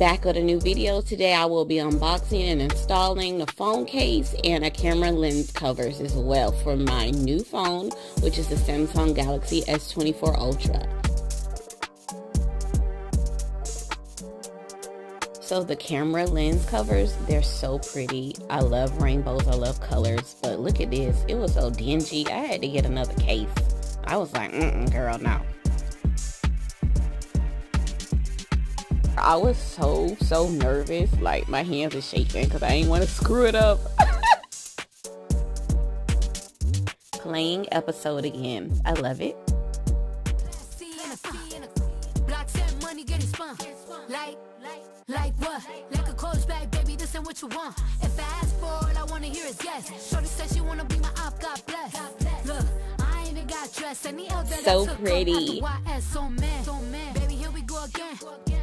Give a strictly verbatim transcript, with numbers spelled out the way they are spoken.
back with a new video. Today I will be unboxing and installing the phone case and a camera lens covers as well for my new phone, which is the Samsung Galaxy S twenty-four Ultra. So the camera lens covers, they're so pretty. I love rainbows, I love colors, but look at this. It was so dingy. I had to get another case. I was like, mm-mm, girl, no. I was so, so nervous. Like, my hands are shaking because I ain't want to screw it up. Playing episode again. I love it. Like what? Like a coach bag, baby, this ain't what you want. If I ask for it, I wanna hear is yes. Shorty says she wanna be my op, God bless. Look, I ain't even got dressed. So pretty. Baby, here we go again.